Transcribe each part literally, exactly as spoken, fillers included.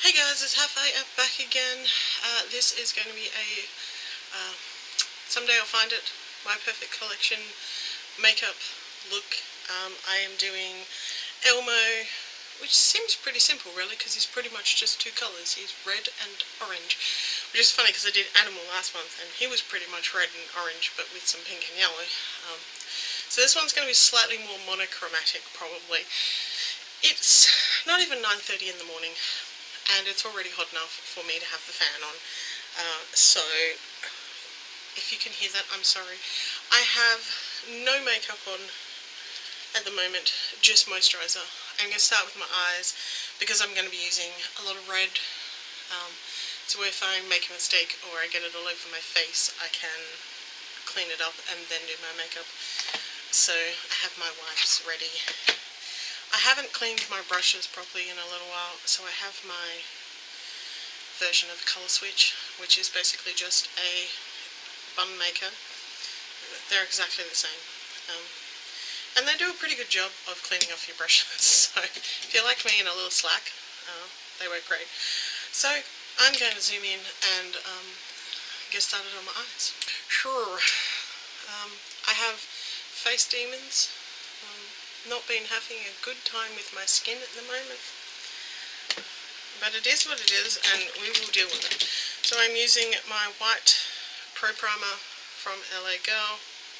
Hey guys, it's Hafe back again. Uh, this is going to be a, uh, someday I'll find it, my perfect collection makeup look. Um, I am doing Elmo, which seems pretty simple really, because he's pretty much just two colours. He's red and orange, which is funny because I did Animal last month and he was pretty much red and orange but with some pink and yellow. Um, so this one's going to be slightly more monochromatic probably. It's not even nine thirty in the morning and it's already hot enough for me to have the fan on, uh, so if you can hear that, I'm sorry. I have no makeup on at the moment, just moisturiser. I'm going to start with my eyes because I'm going to be using a lot of red, um, so if I make a mistake or I get it all over my face, I can clean it up and then do my makeup. So I have my wipes ready. I haven't cleaned my brushes properly in a little while, so I have my version of Colour Switch, which is basically just a bun maker. They're exactly the same. Um, and they do a pretty good job of cleaning off your brushes, so if you're like me and a little slack, uh, they work great. So I'm going to zoom in and um, get started on my eyes. Sure, um, I have face demons. Um, not been having a good time with my skin at the moment, but it is what it is and we will deal with it. So I'm using my white Pro Primer from L A Girl.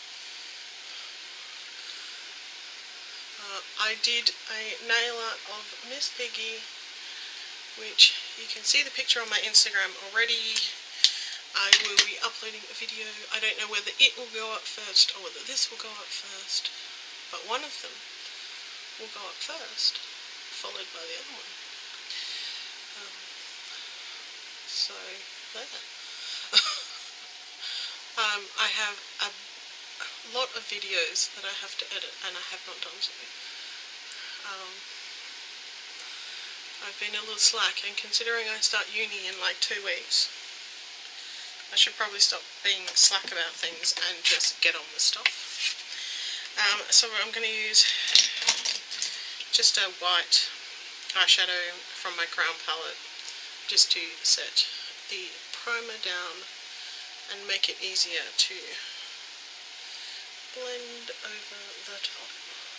uh, I did a nail art of Miss Piggy, which you can see the picture on my Instagram already. I will be uploading a video. I don't know whether it will go up first or whether this will go up first, but one of them will go up first, followed by the other one. Um, so, there. um, I have a lot of videos that I have to edit and I have not done so. Um, I've been a little slack, and considering I start uni in like two weeks, I should probably stop being slack about things and just get on with stuff. Um, so I'm going to use just a white eyeshadow from my Crown palette just to set the primer down and make it easier to blend over the top,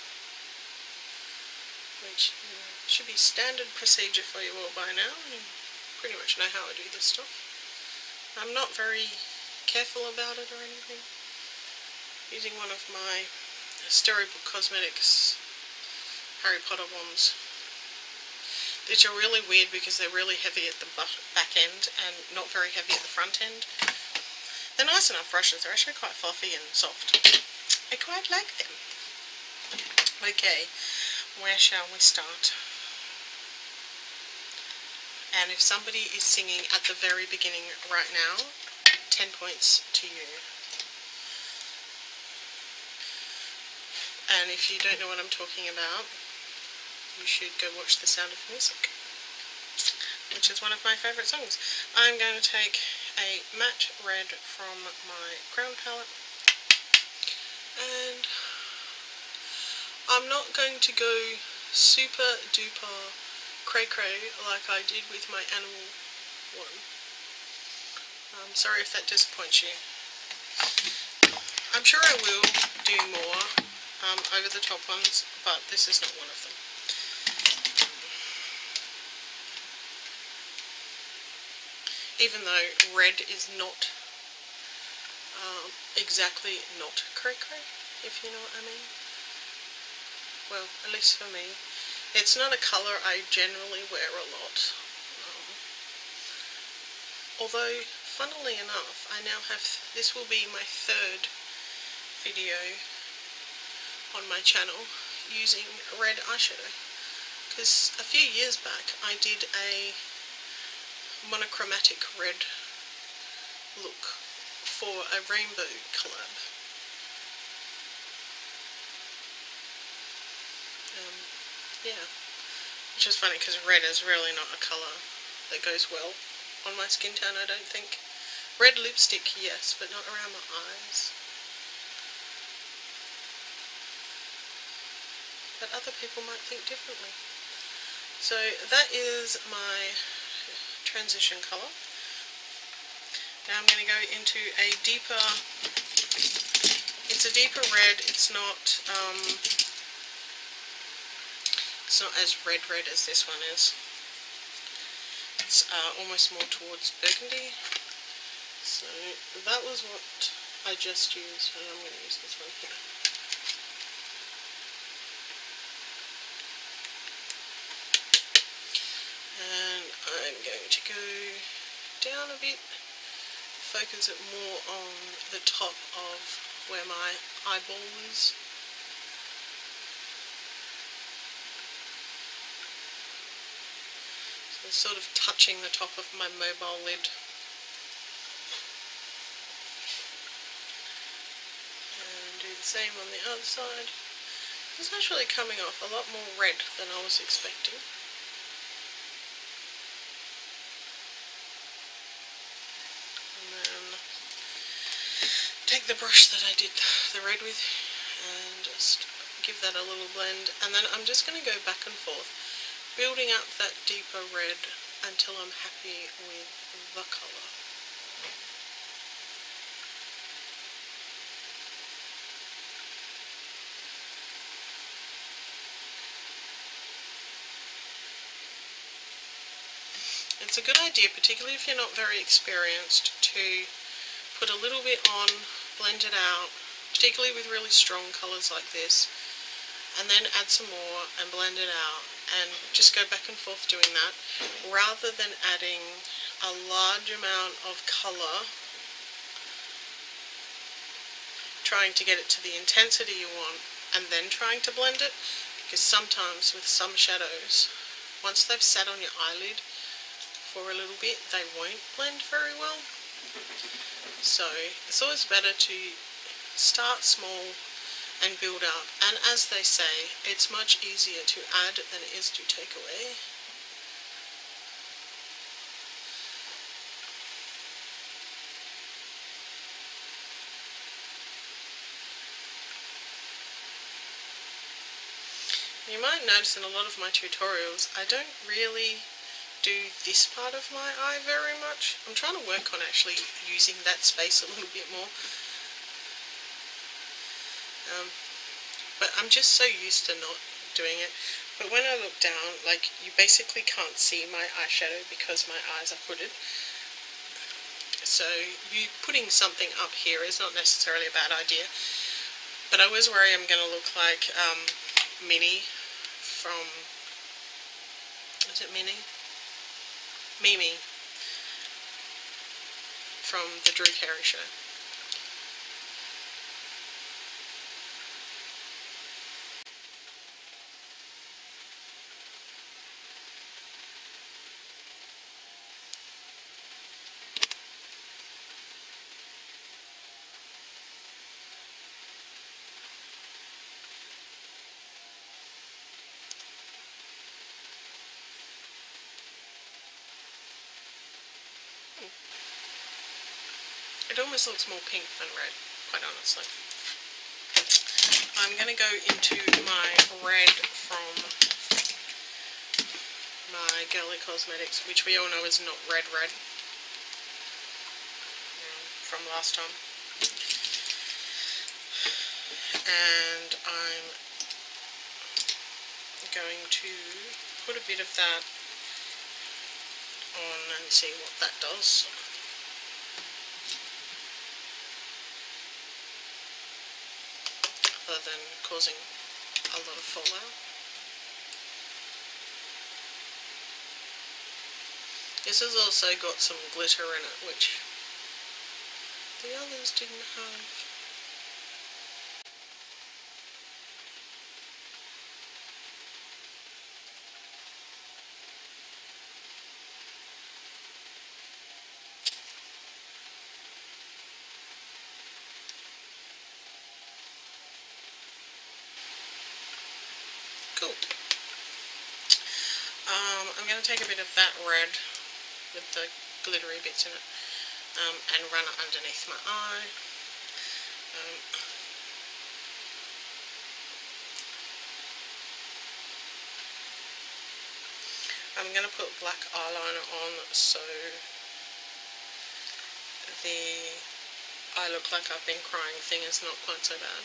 which you know, should be standard procedure for you all by now. You pretty much know how I do this stuff. I'm not very careful about it or anything. Using one of my Storybook Cosmetics Harry Potter ones, which are really weird because they're really heavy at the back end and not very heavy at the front end. They're nice enough brushes, they're actually quite fluffy and soft. I quite like them. Okay, where shall we start? And if somebody is singing at the very beginning right now, ten points to you. And if you don't know what I'm talking about, you should go watch The Sound of Music, which is one of my favourite songs. I'm going to take a matte red from my Crown palette, and I'm not going to go super duper cray cray like I did with my Animal one. I'm sorry if that disappoints you. I'm sure I will do more um, over the top ones, but this is not one of them. Even though red is not um, exactly not cray cray, if you know what I mean. Well, at least for me. It's not a colour I generally wear a lot. Um, although, funnily enough, I now have, this will be my third video on my channel using red eyeshadow. Because a few years back I did a monochromatic red look for a rainbow collab. Um, yeah, which is funny because red is really not a colour that goes well on my skin tone, I don't think. Red lipstick, yes, but not around my eyes. But other people might think differently. So that is my transition colour. Now I'm going to go into a deeper, it's a deeper red, it's not, um, it's not as red red as this one is. It's uh, almost more towards burgundy. So that was what I just used, and I'm going to use this one here. And I'm going to go down a bit, focus it more on the top of where my eyeball is. So sort of touching the top of my mobile lid. And do the same on the other side. It's actually coming off a lot more red than I was expecting. Take the brush that I did the red with and just give that a little blend, and then I'm just going to go back and forth building up that deeper red until I'm happy with the colour. It's a good idea, particularly if you're not very experienced, to put a little bit on, blend it out, particularly with really strong colours like this, and then add some more and blend it out, and just go back and forth doing that, rather than adding a large amount of colour, trying to get it to the intensity you want, and then trying to blend it, because sometimes with some shadows, once they've sat on your eyelid for a little bit, they won't blend very well. So it's always better to start small and build up, and as they say, it's much easier to add than it is to take away. You might notice in a lot of my tutorials I don't really do this part of my eye very much. I'm trying to work on actually using that space a little bit more. Um, but I'm just so used to not doing it. But when I look down, like, you basically can't see my eyeshadow because my eyes are hooded. So you putting something up here is not necessarily a bad idea. But I always worry I'm going to look like um, Minnie from, is it Minnie? Mimi from the Drew Carey Show. It almost looks more pink than red, quite honestly. I'm going to go into my red from my Girly Cosmetics, which we all know is not red red, from last time. And I'm going to put a bit of that on and see what that does. Other than causing a lot of fallout. This has also got some glitter in it, which the others didn't have. Cool. Um, I'm going to take a bit of that red with the glittery bits in it um, and run it underneath my eye. Um, I'm going to put black eyeliner on so the I look like I've been crying thing is not quite so bad.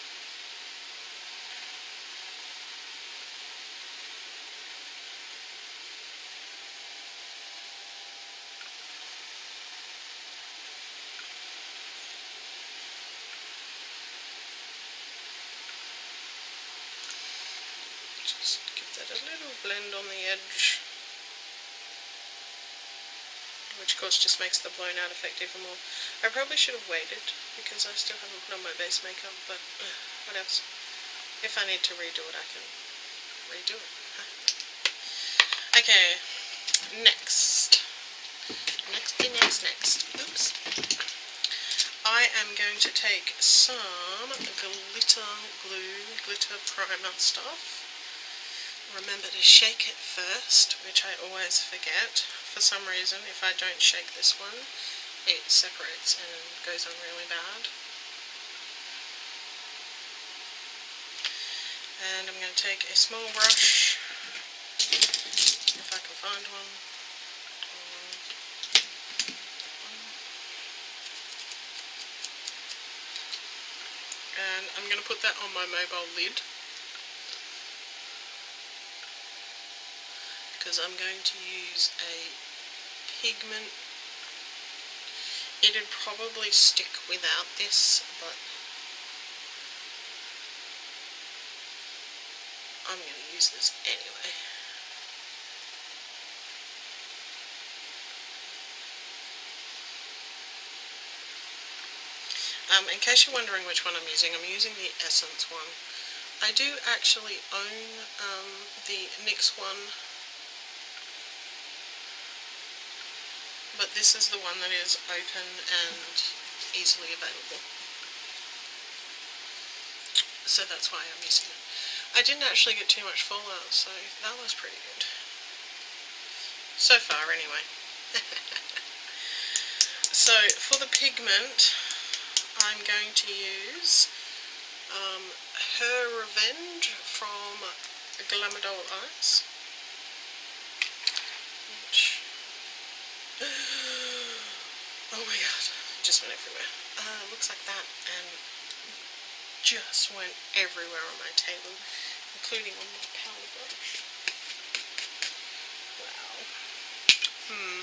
Just give that a little blend on the edge, which of course just makes the blown out effect even more. I probably should have waited because I still haven't put on my base makeup, but uh, what else? If I need to redo it, I can redo it. Okay, next. Next, next, next. Oops. I am going to take some glitter glue, glitter primer stuff. Remember to shake it first, which I always forget. For some reason, if I don't shake this one, it separates and goes on really bad. And I'm going to take a small brush, if I can find one. And I'm going to put that on my mobile lid, because I'm going to use a pigment. It'd probably stick without this, but I'm going to use this anyway. Um, in case you're wondering which one I'm using, I'm using the Essence one. I do actually own um, the NYX one, but this is the one that is open and easily available. So that's why I'm using it. I didn't actually get too much fallout, so that was pretty good. So far, anyway. So, for the pigment, I'm going to use um, Her Revenge from Glamour Doll Eyes. Which... oh my god, it just went everywhere. Uh, looks like that, and just went everywhere on my table, including on my powder brush. Wow. Hmm.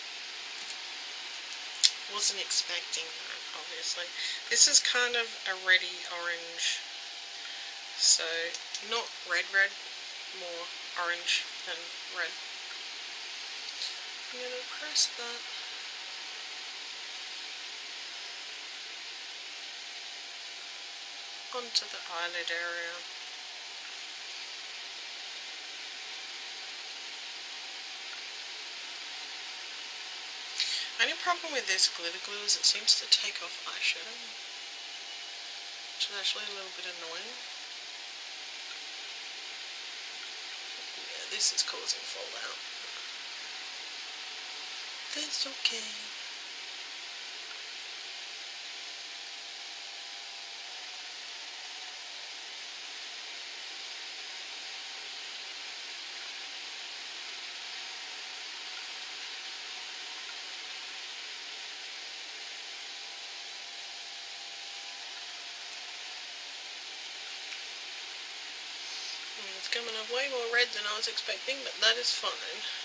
Wasn't expecting that, obviously. This is kind of a reddy orange, so not red red, more orange than red. I'm going to press that onto the eyelid area. Only problem with this glitter glue is it seems to take off eyeshadow, which is actually a little bit annoying. Yeah, this is causing fallout. That's okay. It's coming up way more red than I was expecting, but that is fine.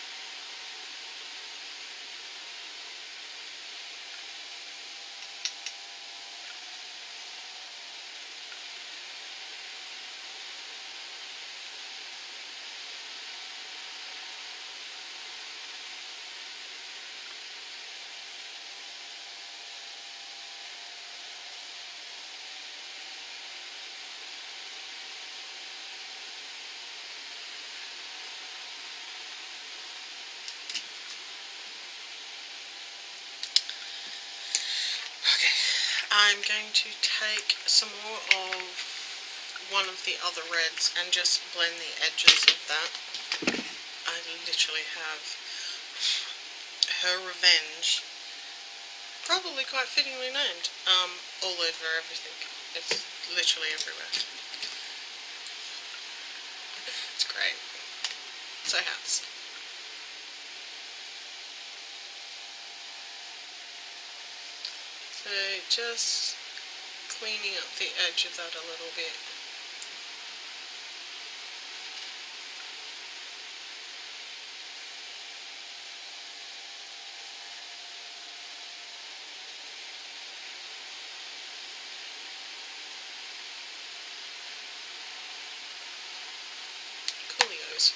I'm going to take some more of one of the other reds and just blend the edges of that. I literally have Her Revenge, probably quite fittingly named, um, all over everything. It's literally everywhere. It's great. So house. So just cleaning up the edge of that a little bit. Coolios.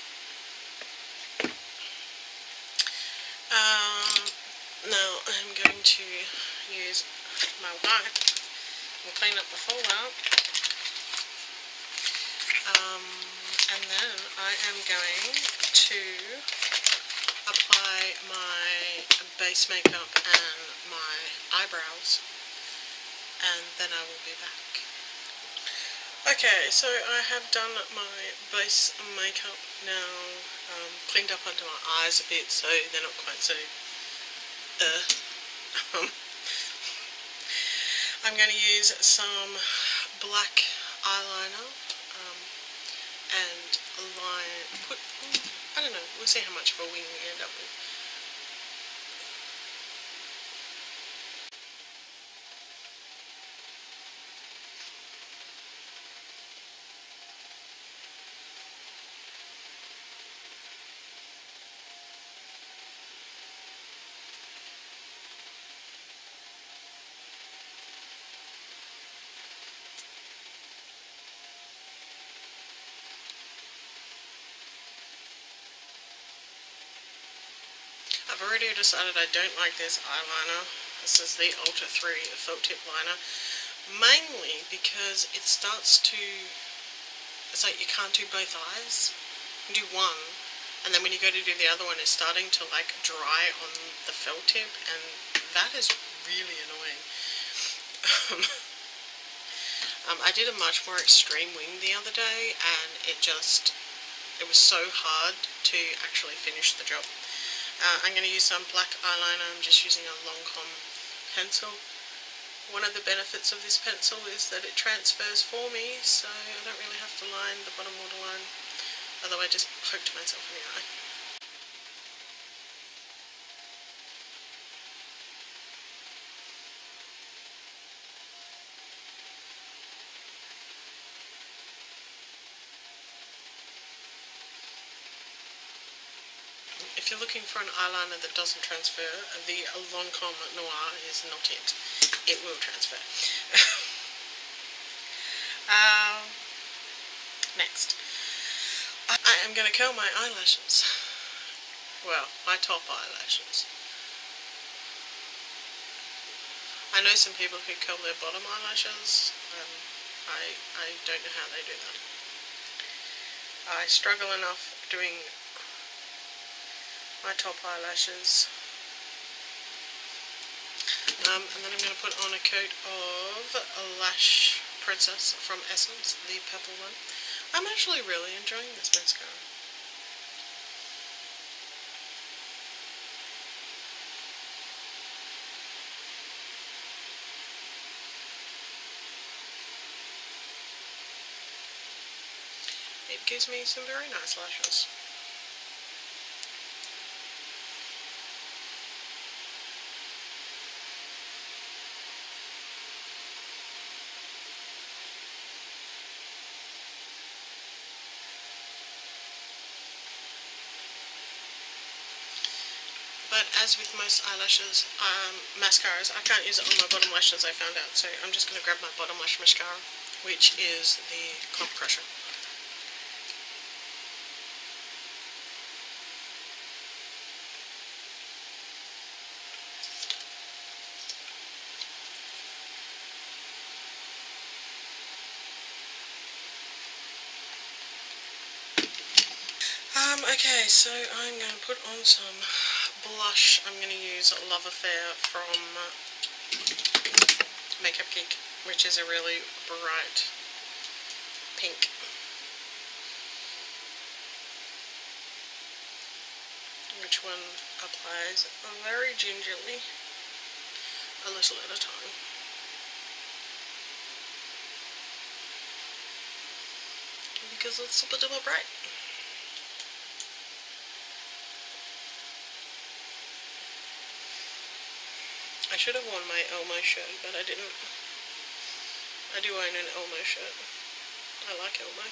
Um, now I'm going to use my wipe and clean up the fallout. Um, and then I am going to apply my base makeup and my eyebrows, and then I will be back. Okay, so I have done my base makeup now, um, cleaned up under my eyes a bit so they're not quite so uh, um, I'm going to use some black eyeliner um, and line, put, I don't know, we'll see how much of a wing we end up with. I've already decided I don't like this eyeliner. This is the Ulta three felt tip liner. Mainly because it starts to, it's like you can't do both eyes. You do one, and then when you go to do the other one, it's starting to like dry on the felt tip, and that is really annoying. Um, um, I did a much more extreme wing the other day, and it just, it was so hard to actually finish the job. Uh, I'm going to use some black eyeliner. I'm just using a Lancome pencil. One of the benefits of this pencil is that it transfers for me, so I don't really have to line the bottom waterline, although I just poked myself in the eye. If you're looking for an eyeliner that doesn't transfer, the Lancome Noir is not it. It will transfer. um, next, I, I am going to curl my eyelashes. Well, my top eyelashes. I know some people who curl their bottom eyelashes. Um, I, I don't know how they do that. I struggle enough doing my top eyelashes. Um, and then I'm going to put on a coat of Lash Princess from Essence, the purple one. I'm actually really enjoying this mascara. It gives me some very nice lashes. But as with most eyelashes, um, mascaras, I can't use it on my bottom lashes, I found out, so I'm just going to grab my bottom lash mascara, which is the Club Crusher. Um, okay, so I'm going to put on some blush. I'm going to use Love Affair from Makeup Geek, which is a really bright pink. Which one applies very gingerly, a little at a time. Because it's a bit of a bright. I should have worn my Elmo shirt, but I didn't. I do own an Elmo shirt. I like Elmo.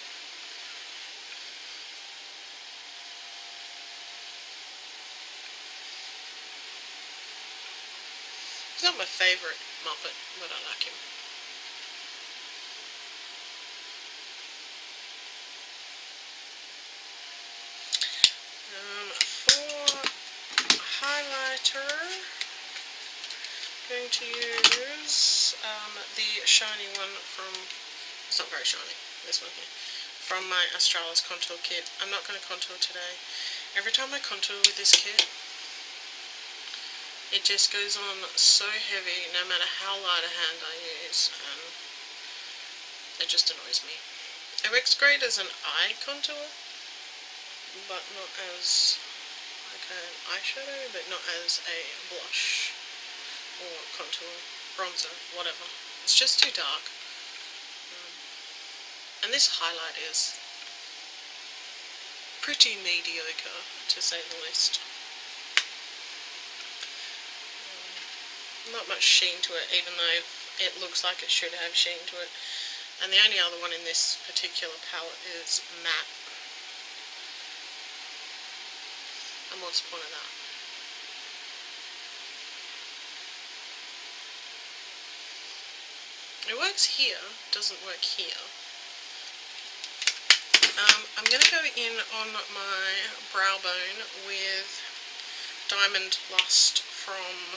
He's not my favourite Muppet, but I like him. Um, for highlighter, I'm going to use um, the shiny one from, it's not very shiny, this one here, from my Australis contour kit. I'm not going to contour today. Every time I contour with this kit, it just goes on so heavy, no matter how light a hand I use, and it just annoys me. It works great as an eye contour, but not as like an eyeshadow, but not as a blush or contour, bronzer, whatever. It's just too dark. Um, and this highlight is pretty mediocre, to say the least. Not much sheen to it, even though it looks like it should have sheen to it. And the only other one in this particular palette is matte. And what's the point of that? It works here, doesn't work here. Um, I'm going to go in on my brow bone with Diamond Lust from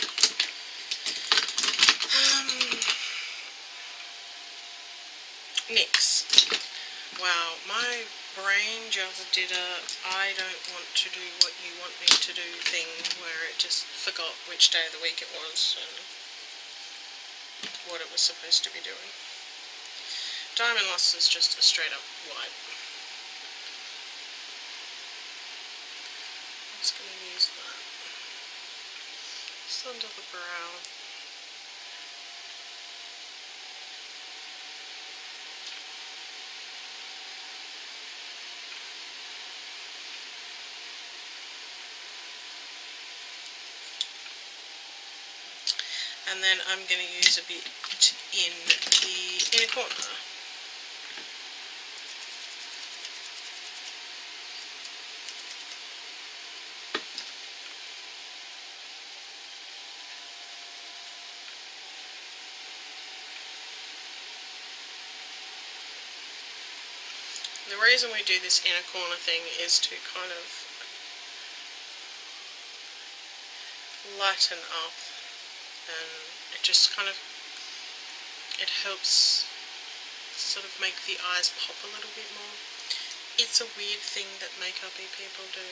Um, NYX. Wow, my brain just did a I don't want to do what you want me to do thing where it just forgot which day of the week it was and what it was supposed to be doing. Diamond Lust is just a straight up white. I'm just going to use that. Just under the brow. And then I'm going to use a bit in the inner corner. The reason we do this inner corner thing is to kind of lighten up, and it just kind of, it helps sort of make the eyes pop a little bit more. It's a weird thing that makeup-y people do.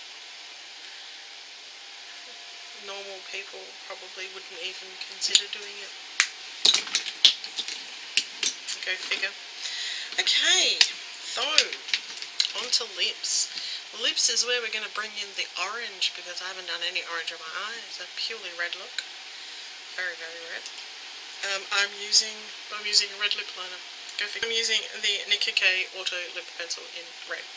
Normal people probably wouldn't even consider doing it. Go figure. Okay, so on to lips. Lips is where we're going to bring in the orange, because I haven't done any orange on my eye. It's a purely red look. Very, very red. Um, I'm using I'm using a red lip liner. Go figure. I'm using the Nicka K Auto Lip Pencil in red.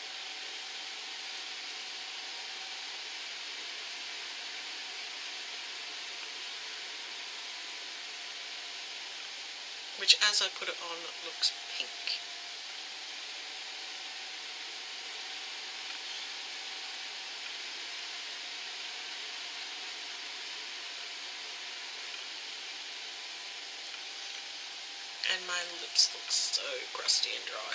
Which, as I put it on, looks pink. And my lips look so crusty and dry.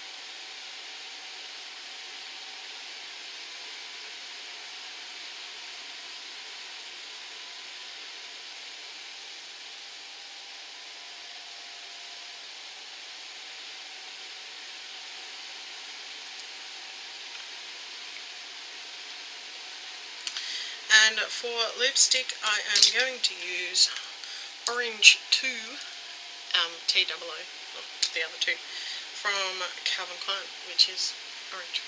And for lipstick, I am going to use Orange two, um, T O O, not the other two, from Calvin Klein, which is orange.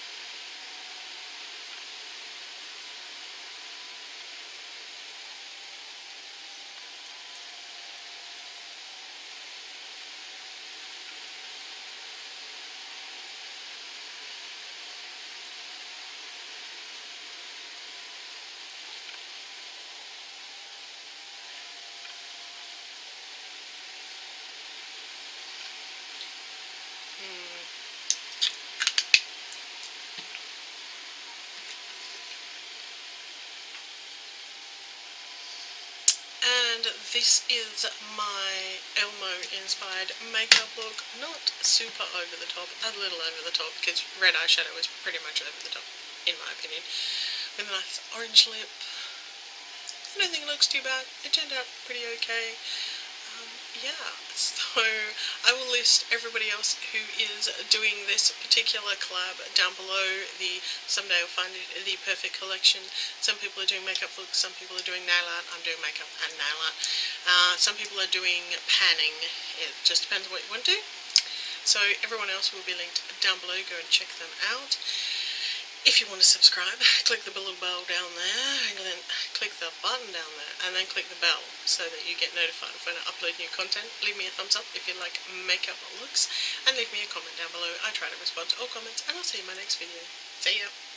and this is my Elmo inspired makeup look. Not super over the top, a little over the top, because red eyeshadow is pretty much over the top, in my opinion. With a nice orange lip. I don't think it looks too bad. It turned out pretty okay. Um, yeah, so I will list everybody else who is doing this particular collab down below. The someday I'll find it, the perfect collection. Some people are doing makeup looks, some people are doing nail art. I'm doing makeup and nail art. Uh, some people are doing panning. It just depends on what you want to do. So everyone else will be linked down below. Go and check them out. If you want to subscribe, click the little bell down there, and then click the button down there, and then click the bell so that you get notified when I upload new content. Leave me a thumbs up if you like makeup looks, and leave me a comment down below. I try to respond to all comments, and I'll see you in my next video. See ya!